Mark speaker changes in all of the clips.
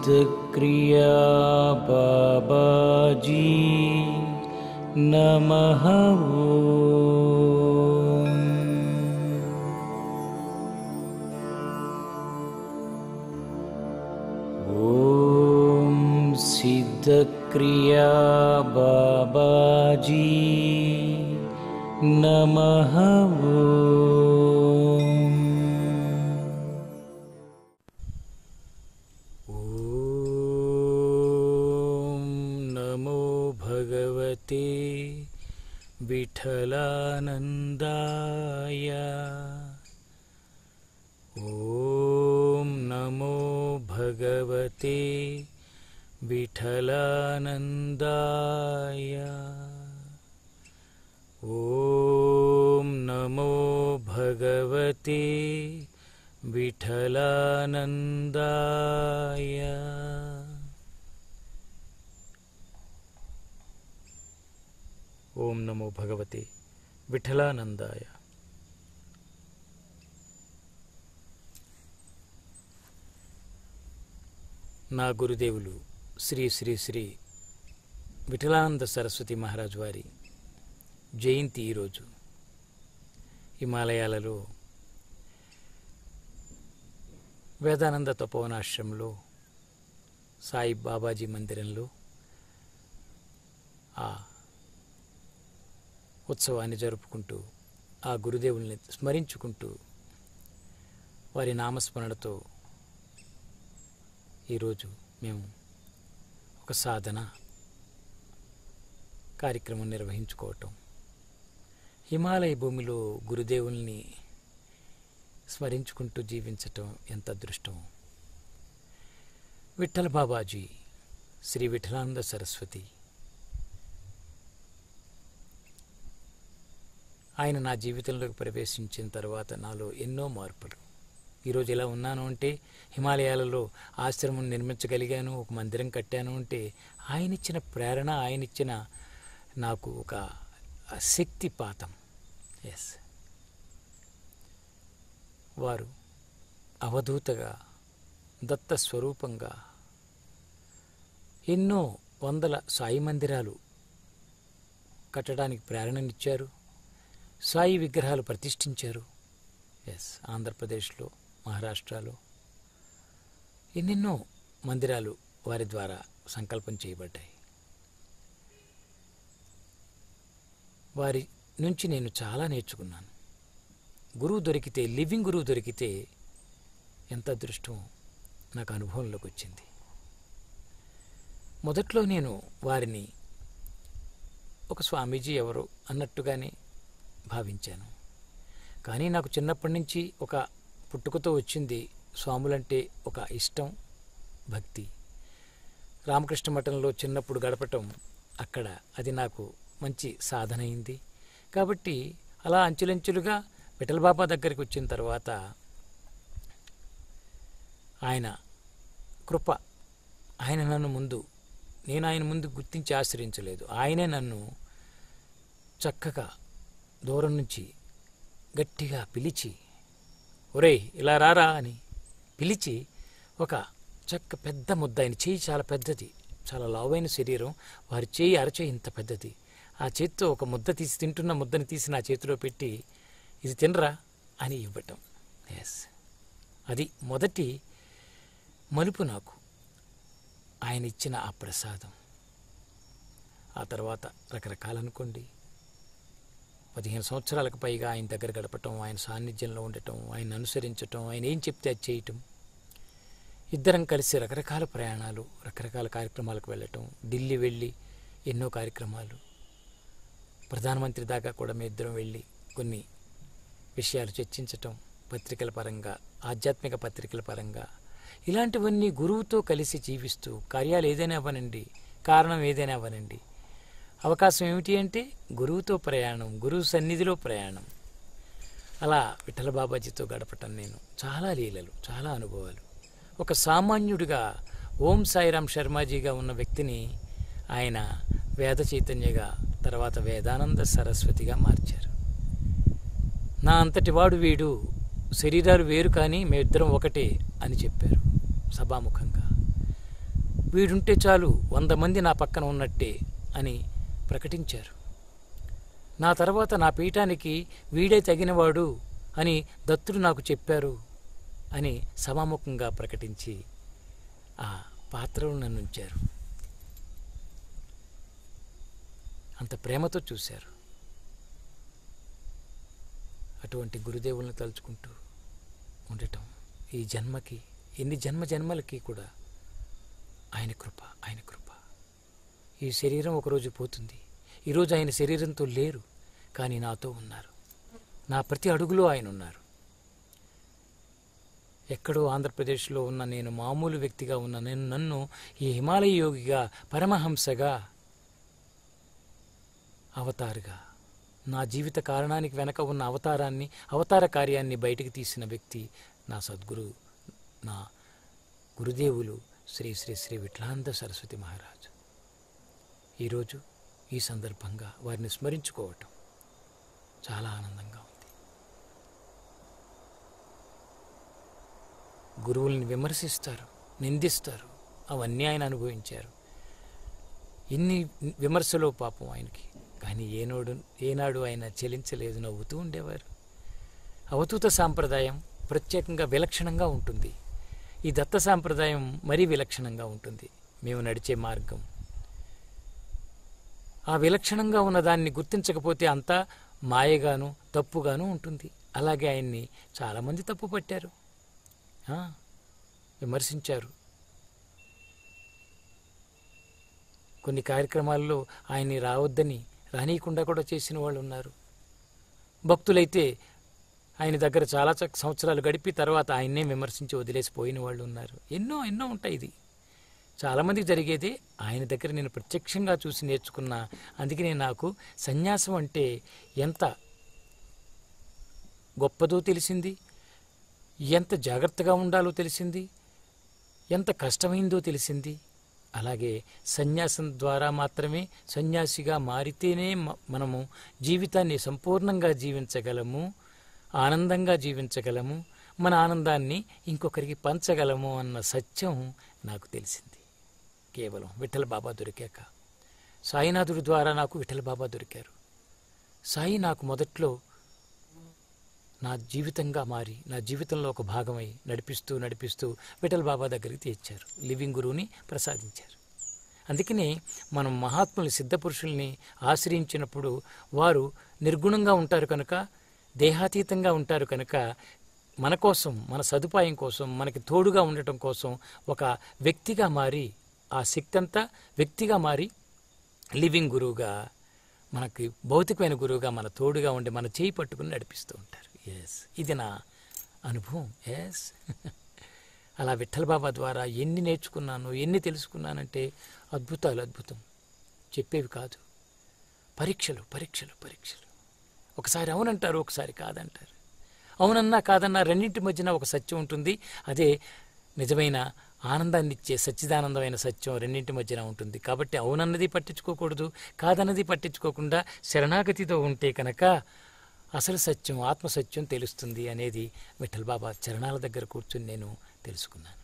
Speaker 1: सिद्धक्रिया बाबाजी नमः। ओम सिद्धक्रिया बाबाजी नमः। भगवते विठलानन्दाय। ॐ नमो भगवते विठलानन्दाय। ॐ नमो भगवते विठलानन्दाय। ఓం నమో భగవతే విఠలానందాయ. నా గురుదేవులు శ్రీ శ్రీ శ్రీ విఠలానంద సరస్వతి మహారాజ్ వారి జయంతి ఈరోజు. హిమాలయాలలో వేదానంద తపోవనాశ్రమంలో సాయి బాబాజీ మందిరంలో ఆ ఉత్సవాన్ని జరుపుకుంటూ ఆ గురుదేవుల్ని స్మరించుకుంటూ వారి నామస్మరణతో ఈరోజు మేము ఒక సాధన కార్యక్రమం నిర్వహించుకోవటం. హిమాలయ భూమిలో గురుదేవుల్ని స్మరించుకుంటూ జీవించటం ఎంత అదృష్టం. విఠల బాబాజీ శ్రీ విఠలానంద సరస్వతి ఆయన నా జీవితంలోకి ప్రవేశించిన తర్వాత నాలో ఎన్నో మార్పులు. ఈరోజు ఎలా ఉన్నాను అంటే హిమాలయాలలో ఆశ్రమం నిర్మించగలిగాను, ఒక మందిరం కట్టాను అంటే ఆయనిచ్చిన ప్రేరణ, ఆయనిచ్చిన నాకు ఒక శక్తిపాతం. ఎస్, వారు అవధూతగా దత్త స్వరూపంగా ఎన్నో వందల సాయి మందిరాలు కట్టడానికి ప్రేరణనిచ్చారు. సాయి విగ్రహాలు ప్రతిష్ఠించారు. ఎస్, ఆంధ్రప్రదేశ్లో, మహారాష్ట్రలో ఎన్నెన్నో మందిరాలు వారి ద్వారా సంకల్పం చేయబడ్డాయి. వారి నుంచి నేను చాలా నేర్చుకున్నాను. గురువు దొరికితే, లివింగ్ గురువు దొరికితే ఎంత అదృష్టం నాకు అనుభవంలోకి వచ్చింది. మొదట్లో నేను వారిని ఒక స్వామీజీ ఎవరు అన్నట్టుగానే భావించాను. కానీ నాకు చిన్నప్పటి నుంచి ఒక పుట్టుకతో వచ్చింది స్వాములంటే ఒక ఇష్టం, భక్తి. రామకృష్ణ మఠంలో చిన్నప్పుడు గడపటం, అక్కడ అది నాకు మంచి సాధన అయింది. కాబట్టి అలా అంచెలంచెలుగా విఠల బాబా దగ్గరికి వచ్చిన తర్వాత ఆయన కృప, ఆయన నన్ను నేను ఆయన ముందు గుర్తించి ఆశ్రయించలేదు. ఆయనే నన్ను చక్కగా దూరం నుంచి గట్టిగా పిలిచి, ఒరేయ్ ఇలా రారా అని పిలిచి ఒక పెద్ద ముద్ద, ఆయన చేయి చాలా పెద్దది, చాలా లావైన శరీరం, వారి చేయి అరచేయి ఇంత పెద్దది. ఆ చేతితో ఒక ముద్ద తీసి, తింటున్న ముద్దని తీసి నా చేతిలో పెట్టి, ఇది తినరా అని ఇవ్వటం. ఎస్, అది మొదటి మలుపు నాకు ఆయన ఇచ్చిన ఆ ప్రసాదం. ఆ తర్వాత రకరకాలనుకోండి, 15 సంవత్సరాలకు పైగా ఆయన దగ్గర గడపటం, ఆయన సాన్నిధ్యంలో ఉండటం, ఆయన అనుసరించటం, ఆయన ఏం చెప్తే అది చేయటం, ఇద్దరం కలిసి రకరకాల ప్రయాణాలు, రకరకాల కార్యక్రమాలకు వెళ్ళటం, ఢిల్లీ వెళ్ళి ఎన్నో కార్యక్రమాలు, ప్రధానమంత్రి దాకా కూడా మేము ఇద్దరం వెళ్ళి కొన్ని విషయాలు చర్చించటం, పత్రికల పరంగా, ఆధ్యాత్మిక పత్రికల పరంగా, ఇలాంటివన్నీ గురువుతో కలిసి జీవిస్తూ, కార్యాలు ఏదైనా అవ్వనండి, కారణం ఏదైనా అవ్వనండి, అవకాశం ఏమిటి అంటే గురువుతో ప్రయాణం, గురువు సన్నిధిలో ప్రయాణం. అలా విఠల బాబాజీతో గడపటం నేను చాలా లీలలు, చాలా అనుభవాలు. ఒక సామాన్యుడిగా ఓం సాయిరామ్ శర్మాజీగా ఉన్న వ్యక్తిని ఆయన వేద చైతన్యగా, తర్వాత వేదానంద సరస్వతిగా మార్చారు. నా అంతటి వాడు వీడు, శరీరాలు వేరు కానీ మేమిద్దరం ఒకటే అని చెప్పారు సభాముఖంగా. వీడుంటే చాలు 100 మంది నా పక్కన ఉన్నట్టే అని ప్రకటించారు. నా తర్వాత నా పీఠానికి వీడే తగినవాడు అని దత్తుడు నాకు చెప్పారు అని సభాముఖంగా ప్రకటించి ఆ పాత్రలో నన్ను ఉంచారు. అంత ప్రేమతో చూశారు. అటువంటి గురుదేవులను తలుచుకుంటూ ఉండటం ఈ జన్మకి, ఎన్ని జన్మలకి కూడా ఆయన కృప, ఆయన కృప. ఈ శరీరం ఒకరోజు పోతుంది. ఈరోజు ఆయన శరీరంతో లేరు, కానీ నాతో ఉన్నారు. నా ప్రతి అడుగులో ఆయన ఉన్నారు. ఎక్కడో ఆంధ్రప్రదేశ్లో ఉన్న నేను మామూలు వ్యక్తిగా ఉన్న నన్ను ఈ హిమాలయ యోగిగా, పరమహంసగా, అవతారుగా, నా జీవిత కారణానికి వెనక ఉన్న అవతార కార్యాన్ని బయటికి తీసిన వ్యక్తి నా సద్గురు, నా గురుదేవులు శ్రీ శ్రీ శ్రీ విఠలానంద సరస్వతి మహారాజు. ఈరోజు ఈ సందర్భంగా వారిని స్మరించుకోవటం చాలా ఆనందంగా ఉంది. గురువుల్ని విమర్శిస్తారు, నిందిస్తారు, అవన్నీ ఆయన అనుభవించారు. ఇన్ని విమర్శలో పాపం ఆయనకి, కానీ ఏనాడు ఆయన చెలించలేదు, నవ్వుతూ ఉండేవారు. అవధూత సాంప్రదాయం ప్రత్యేకంగా విలక్షణంగా ఉంటుంది. ఈ దత్త సాంప్రదాయం మరీ విలక్షణంగా ఉంటుంది. మేము నడిచే మార్గం ఆ విలక్షణంగా ఉన్న దాన్ని గుర్తించకపోతే అంతా మాయగాను, తప్పుగాను ఉంటుంది. అలాగే ఆయన్ని చాలామంది తప్పు పట్టారు, విమర్శించారు. కొన్ని కార్యక్రమాల్లో ఆయన్ని రానీయకుండా కూడా చేసిన వాళ్ళు ఉన్నారు. భక్తులైతే ఆయన దగ్గర చాలా సంవత్సరాలు గడిపి తర్వాత ఆయన్నే విమర్శించి వదిలేసిపోయిన వాళ్ళు ఉన్నారు. ఎన్నో ఉంటాయి. ఇది చాలామందికి జరిగేదే. ఆయన దగ్గర నేను ప్రత్యక్షంగా చూసి నేర్చుకున్నా. అందుకనే నాకు సన్యాసం అంటే ఎంత గొప్పదో తెలిసింది, ఎంత జాగ్రత్తగా ఉండాలో తెలిసింది, ఎంత కష్టమైందో తెలిసింది. అలాగే సన్యాసం ద్వారా మాత్రమే, సన్యాసిగా మారితేనే మనము జీవితాన్ని సంపూర్ణంగా జీవించగలము, ఆనందంగా జీవించగలము, మన ఆనందాన్ని ఇంకొకరికి పంచగలము అన్న సత్యం నాకు తెలిసింది కేవలం విఠల బాబా దొరికాక. సాయినాథుడి ద్వారా నాకు విఠల బాబా దొరికారు. సాయి నాకు మొదట్లో నా జీవితంగా మారి, నా జీవితంలో ఒక భాగమై నడిపిస్తూ విఠల బాబా దగ్గరికి తెచ్చారు. లివింగ్ గురువుని ప్రసాదించారు. అందుకనే మనం మహాత్ముల్ని, సిద్ధపురుషుల్ని ఆశ్రయించినప్పుడు వారు నిర్గుణంగా ఉంటారు కనుక, దేహాతీతంగా ఉంటారు కనుక, మన కోసం, మన సదుపాయం కోసం, మనకి తోడుగా ఉండటం కోసం ఒక వ్యక్తిగా మారి, ఆ శక్తి అంతా వ్యక్తిగా మారి లివింగ్ గురువుగా, మనకి భౌతికమైన గురువుగా మన తోడుగా ఉండి మన చేయి పట్టుకుని నడిపిస్తూ ఉంటారు. ఇది నా అనుభవం. అలా విఠల బాబా ద్వారా ఎన్ని నేర్చుకున్నాను, ఎన్ని తెలుసుకున్నానంటే అద్భుతం. చెప్పేవి కాదు. పరీక్షలు. ఒకసారి అవునంటారు, ఒకసారి కాదంటారు. అవునన్నా కాదన్నా రెండింటి మధ్యన ఒక సత్యం ఉంటుంది. అదే నిజమైన ఆనందాన్ని ఇచ్చే సచ్చిదానందమైన సత్యం రెండింటి మధ్యన ఉంటుంది. కాబట్టి అవునన్నది పట్టించుకోకూడదు, కాదన్నది పట్టించుకోకుండా శరణాగతితో ఉంటే కనుక అసలు సత్యం, ఆత్మసత్యం తెలుస్తుంది అనేది విఠల్ బాబా చరణాల దగ్గర కూర్చుని నేను తెలుసుకున్నాను.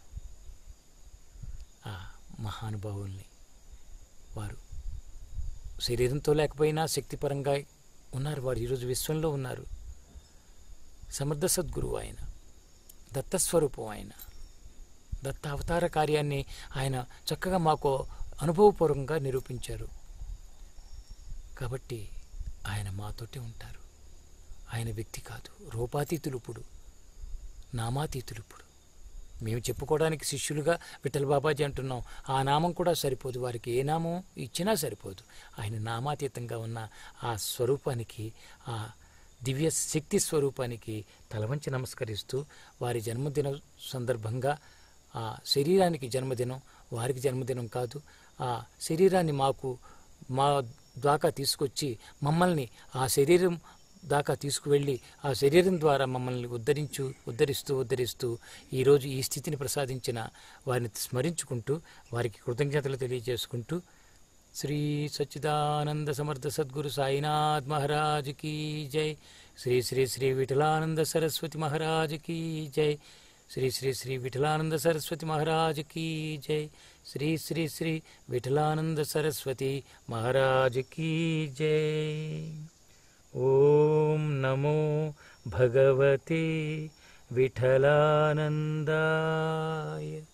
Speaker 1: ఆ మహానుభావుల్ని, వారు శరీరంతో లేకపోయినా శక్తిపరంగా ఉన్నారు. వారు ఈరోజు విశ్వంలో ఉన్నారు. సమర్థ సద్గురువు ఆయన, దత్తస్వరూపం ఆయన. దత్త అవతార కార్యాన్ని ఆయన చక్కగా మాకు అనుభవపూర్వకంగా నిరూపించారు. కాబట్టి ఆయన మాతోటే ఉంటారు. ఆయన వ్యక్తి కాదు, రూపాతీతులు. ఇప్పుడు నామాతీతులు. ఇప్పుడు మేము చెప్పుకోవడానికి శిష్యులుగా విఠల్ బాబాజీ అంటున్నాం. ఆ నామం కూడా సరిపోదు, వారికి ఏ నామం ఇచ్చినా సరిపోదు. ఆయన నామాతీతంగా ఉన్న ఆ స్వరూపానికి, ఆ దివ్య శక్తి స్వరూపానికి తలవంచి నమస్కరిస్తూ, వారి జన్మదినం సందర్భంగా, ఆ శరీరానికి జన్మదినం, వారికి జన్మదినం కాదు, ఆ శరీరాన్ని మా దాకా తీసుకొచ్చి మమ్మల్ని ఆ శరీరం దాకా తీసుకువెళ్ళి ఆ శరీరం ద్వారా మమ్మల్ని ఉద్ధరిస్తూ ఈరోజు ఈ స్థితిని ప్రసాదించిన వారిని స్మరించుకుంటూ, వారికి కృతజ్ఞతలు తెలియజేసుకుంటూ, శ్రీ సచ్చిదానంద సమర్థ సద్గురు సాయినాథ్ మహారాజ్ కీ జై, శ్రీ శ్రీ శ్రీ విఠలానంద సరస్వతి మహారాజ్ కీ జై, శ్రీ శ్రీ శ్రీ విఠలానంద సరస్వతి మహారాజ్ కీ జై. శ్రీ శ్రీ శ్రీ విఠలానంద సరస్వతి మహారాజ్ కీ జై. ఓం నమో భగవతే విఠలానందాయ.